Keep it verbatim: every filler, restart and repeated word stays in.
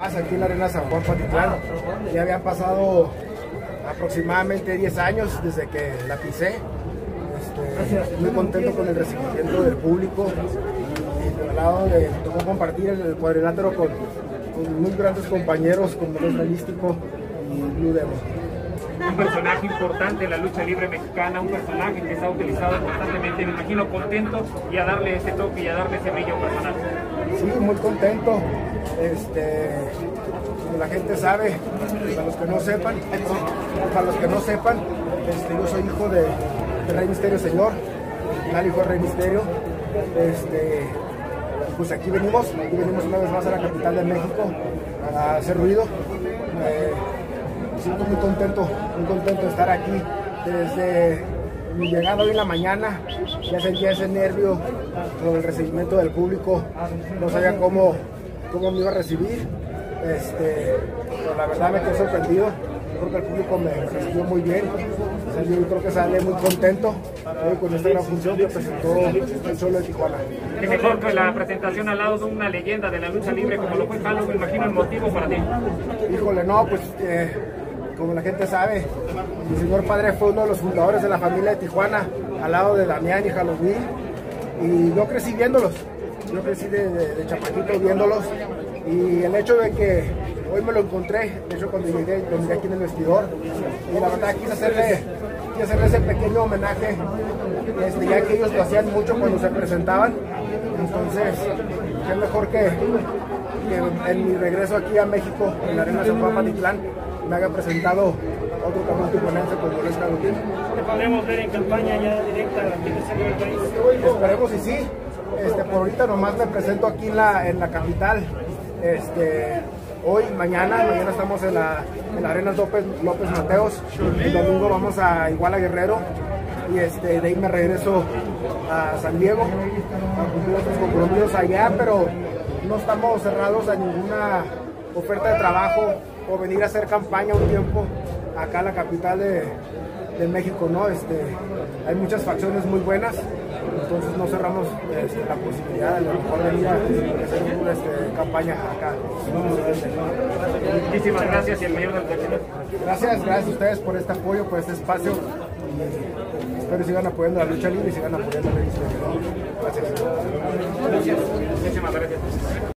más aquí en la Arena San Juan Patitlán. Ya habían pasado aproximadamente diez años desde que la pisé. Este, muy contento con el recibimiento del público. Y al lado de, tocó compartir el cuadrilátero con, con muy grandes compañeros como Los Místico y Blue Demon. Un personaje importante en la lucha libre mexicana, un personaje que se ha utilizado constantemente, me imagino contento y a darle ese toque y a darle ese brillo personal. Sí, muy contento. Este, como la gente sabe, para los que no sepan, para los que no sepan, este, yo soy hijo de, de Rey Misterio Señor, el hijo de Rey Misterio. Este, pues aquí venimos, aquí venimos una vez más a la capital de México a hacer ruido. Eh, Me siento muy contento, muy contento de estar aquí. Desde mi llegada hoy en la mañana ya sentía ese nervio con el recibimiento del público. No sabía cómo, cómo me iba a recibir. Este, pero la verdad me quedé sorprendido. Creo que el público me recibió muy bien. Yo creo que sale muy contento hoy con esta gran función que presentó el Cholo de Tijuana. Qué mejor que la presentación al lado de una leyenda de la lucha libre como lo fue Jalo, me imagino el motivo para ti. Híjole, no, pues eh, como la gente sabe, mi señor padre fue uno de los fundadores de la familia de Tijuana, al lado de Damián y Halloween, y yo crecí viéndolos, yo crecí de, de, de chamaquito viéndolos, y el hecho de que hoy me lo encontré, de hecho cuando llegué, lo miré aquí en el vestidor, y la verdad quise hacerle, quise hacerle ese pequeño homenaje, este, ya que ellos lo hacían mucho cuando se presentaban, entonces, qué mejor que, que en mi regreso aquí a México, en la Arena San Juan Patitlán, me haya presentado otro campeón tijuanense como lo es Halloween. ¿Te podremos ver en campaña ya directa aquí en el centro del país? Esperemos y sí. Este, por ahorita nomás me presento aquí en la, en la capital. Este, hoy, mañana, mañana estamos en la, en la Arena López, López Mateos. El domingo vamos a Iguala Guerrero. Y este, de ahí me regreso a San Diego a cumplir otros compromisos allá, pero no estamos cerrados a ninguna oferta de trabajo o venir a hacer campaña un tiempo acá en la capital de, de México, ¿no? Este, hay muchas facciones muy buenas, entonces no cerramos este, la posibilidad de a lo mejor venir a hacer una este, campaña acá. Muchísimas gracias y el mayor del éxito. Gracias, gracias a ustedes por este apoyo, por este espacio. Y espero que sigan apoyando la lucha libre y sigan apoyando la lucha libre. Gracias. Gracias. Muchísimas gracias.